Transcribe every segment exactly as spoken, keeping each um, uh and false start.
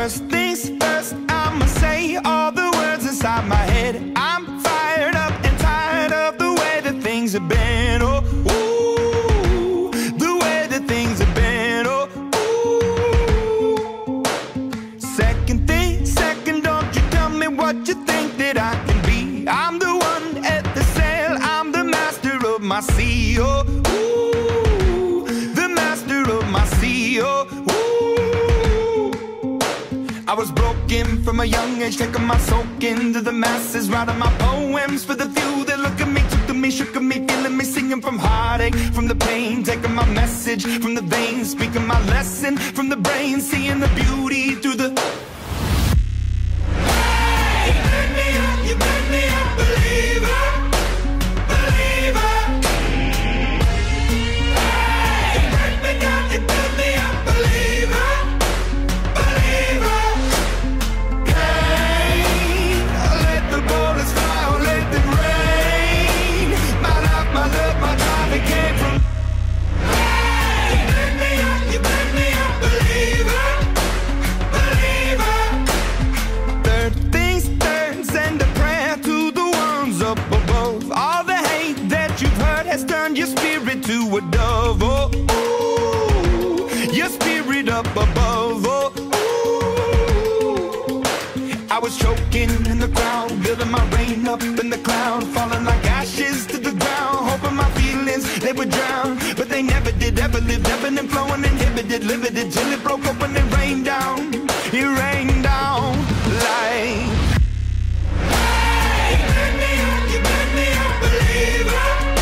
First things first, I'ma say all the words inside my head. I'm fired up and tired of the way that things have been. Oh, ooh, the way that things have been. Oh, ooh. Second thing, second, don't you tell me what you think that I can be. I'm the one at the sail, I'm the master of my sea. Oh, ooh, the master of my sea. Oh, ooh. I was broken from a young age, taking my soak into the masses, writing my poems for the few that look at me, took to me, shook at me, feeling me, singing from heartache, from the pain, taking my message from the veins, speaking my lesson from the brain, seeing the beauty through the... Hey, you burn me up, you burn me up, believer, believer. Hey, you burn me down, you burn me up, believer, believer. Turn your spirit to a dove, oh, ooh, your spirit up above, oh, ooh. I was choking in the crowd, building my rain up in the cloud, falling like ashes to the ground, hoping my feelings, they would drown, but they never did, ever lived, ebbing and flowing, inhibited, limited, till it broke up and it rained down, it rained down like... Hey, you burn me up, you burn me up, believer.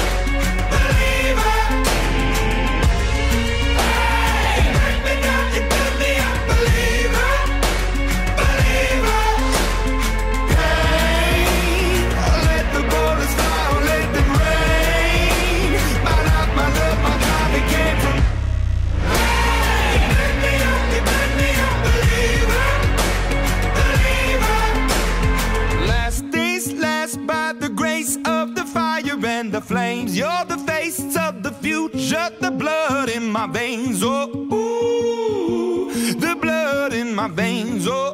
The flames, you're the face of the future, the blood in my veins, oh, ooh, the blood in my veins, oh,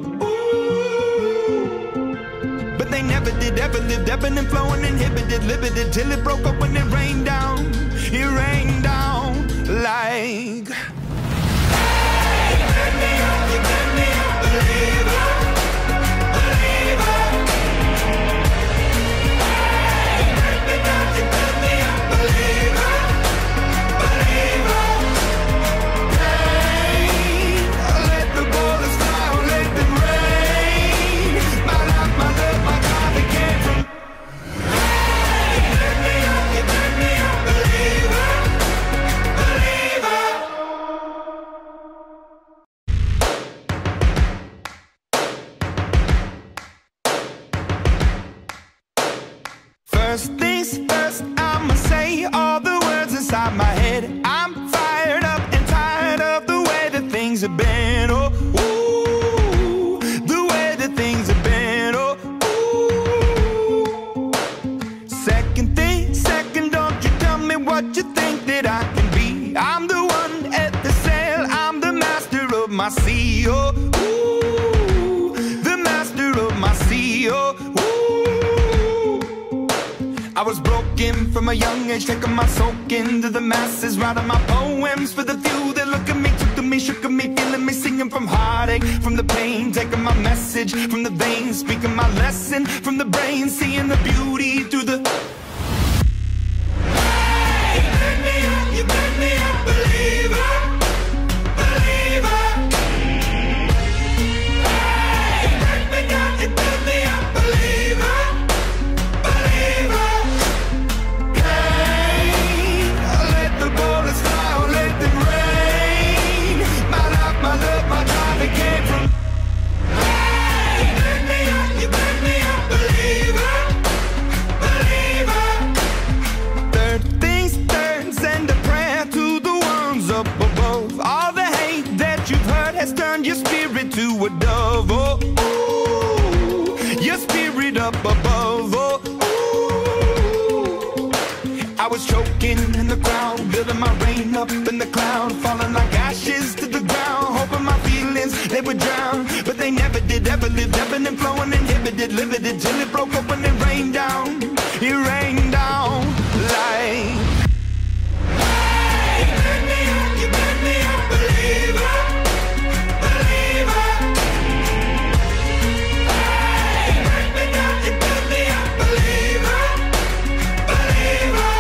ooh. But they never did, ever lived, ebbing and flowing, inhibited, limited, till it broke up when it rained down, it rained down like... Hey, you burn me up, you burn me up, believer, believer. First things first, I'ma say all the words inside my head. I'm fired up and tired of the way that things have been. Oh, ooh, the way that things have been. Oh, ooh. Second thing, second, don't you tell me what you think that I can be. I'm the one at the sail, I'm the master of my sea. Oh, ooh, the master of my sea. Oh, ooh. I was broken from a young age, taking my soak into the masses, writing my poems for the few that look at me, took to me, shook at me, feeling me, singing from heartache, from the pain, taking my message from the veins, speaking my lesson from the brain, seeing the beauty through the... Hey, you burn me up, you burn me up, believer, believer. Hey, you burn me down, you burn me up, believer, believer. Has turned your spirit to a dove, oh, ooh, your spirit up above, oh, ooh. I was choking in the crowd, building my rain up in the cloud, falling like ashes to the ground, hoping hoping my feelings, they would drown. But they never did, ever lived, ebbing and flowing, inhibited, limited, till it broke open and rained down. It rained down like, hey, you burn me up, you burn me up, believer, believer. Hey, you burn me up, you burn me up, believer, believer.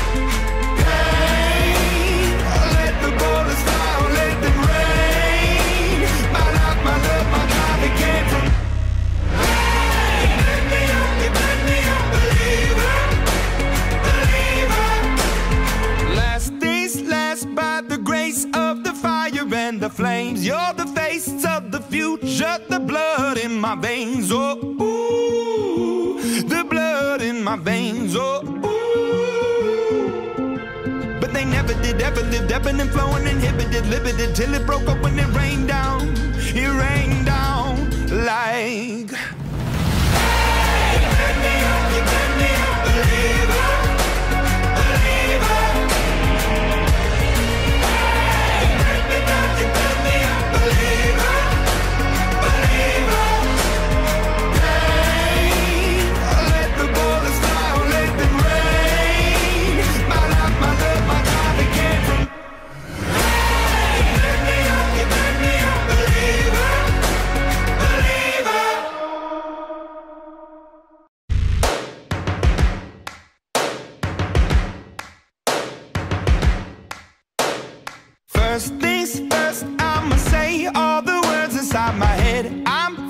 Hey, let the bullets fly, let them rain. My life, my love, my God, it came from. Hey, you burn me up, you burn me up, believer, believer. Last days last by the grace of the fire and the flames. You're the face of the future, the blood in my veins. Oh, ooh, the blood in my veins. Oh, ooh. But they never did, ever lived, ebbing and flowing, inhibited, limited, till it broke up when it rained down. It rained down like, hey, you burn me up, you burn me up, believer, believer. Hey, you burn me up, you burn me up, believer, believer. Hey, let the bullets fly, let them rain. My life, my love, my God, it came from. Hey, you burn me up, you burn me up, believer, believer. First things first, I'ma say all the words inside my head. I'm